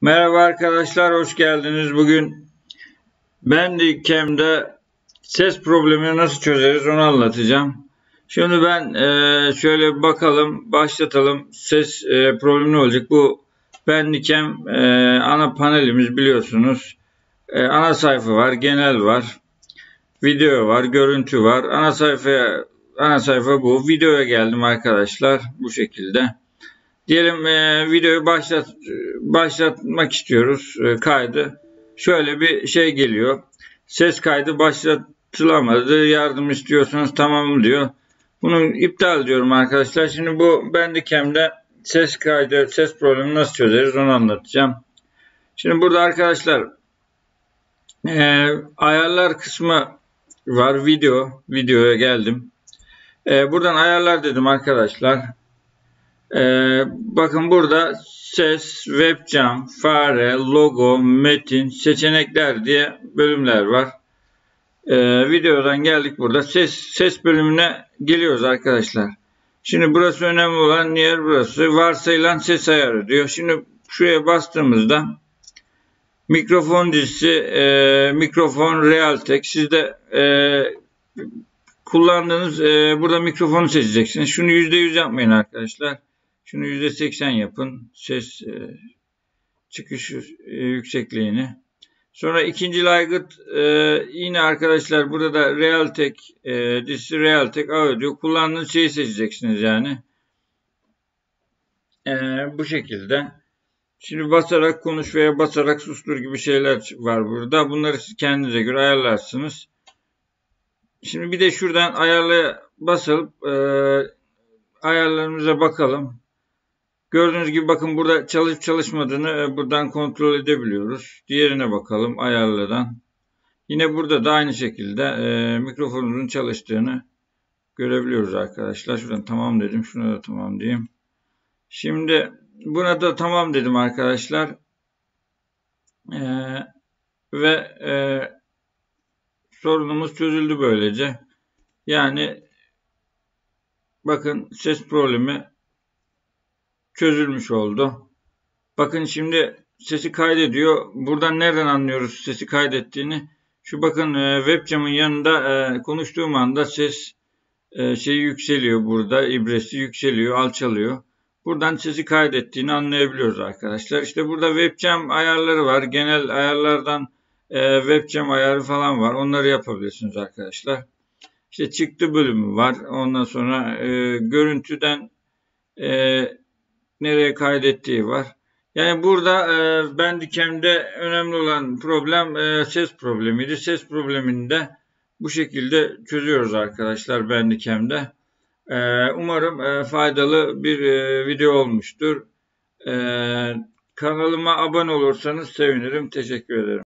Merhaba arkadaşlar, hoş geldiniz. Bugün Bandicam'de ses problemini nasıl çözeriz onu anlatacağım. Şimdi ben şöyle bakalım, başlatalım. Ses problemi ne olacak? Bu Bandicam ana panelimiz biliyorsunuz. Ana sayfa var, genel var, video var, görüntü var. Ana sayfa bu. Videoya geldim arkadaşlar bu şekilde. Diyelim videoyu başlatmak istiyoruz kaydı. Şöyle bir şey geliyor. Ses kaydı başlatılamadı. Yardım istiyorsanız tamam diyor. Bunu iptal diyorum arkadaşlar. Şimdi bu Bandicam'de ses kaydı, ses problemi nasıl çözeriz onu anlatacağım. Şimdi burada arkadaşlar ayarlar kısmı var. Videoya geldim. Buradan ayarlar dedim arkadaşlar. Bakın burada ses, webcam, fare, logo, metin, seçenekler diye bölümler var. Videodan geldik burada. Ses bölümüne geliyoruz arkadaşlar. Şimdi burası önemli olan yer burası. Varsayılan ses ayarı diyor. Şimdi şuraya bastığımızda mikrofon dizisi, mikrofon Realtek. Siz de kullandığınız burada mikrofonu seçeceksiniz. Şunu %100 yapmayın arkadaşlar. Şunu %80 yapın. Ses çıkış yüksekliğini. Sonra ikinci aygıt yine arkadaşlar burada da Realtek dizisi Realtek Audio. Kullandığınız şeyi seçeceksiniz yani. Bu şekilde. Şimdi basarak konuş veya basarak sustur gibi şeyler var burada. Bunları siz kendinize göre ayarlarsınız. Şimdi bir de şuradan ayarla basıp ayarlarımıza bakalım. Gördüğünüz gibi bakın burada çalışıp çalışmadığını buradan kontrol edebiliyoruz. Diğerine bakalım ayarlardan. Yine burada da aynı şekilde mikrofonumuzun çalıştığını görebiliyoruz arkadaşlar. Şuradan tamam dedim. Şuna da tamam diyeyim. Şimdi buna da tamam dedim arkadaşlar. Ve sorunumuz çözüldü böylece. Yani bakın ses problemi çözülmüş oldu. Bakın şimdi sesi kaydediyor. Buradan nereden anlıyoruz sesi kaydettiğini? Şu bakın webcam'ın yanında konuştuğum anda ses şeyi yükseliyor burada. İbresi yükseliyor, alçalıyor. Buradan sesi kaydettiğini anlayabiliyoruz arkadaşlar. İşte burada webcam ayarları var. Genel ayarlardan webcam ayarı falan var. Onları yapabilirsiniz arkadaşlar. İşte çıktı bölümü var. Ondan sonra görüntüden nereye kaydettiği var. Yani burada Bandicam'de önemli olan problem ses problemiydi. Ses problemini de bu şekilde çözüyoruz arkadaşlar Bandicam'de. Umarım faydalı bir video olmuştur. Kanalıma abone olursanız sevinirim. Teşekkür ederim.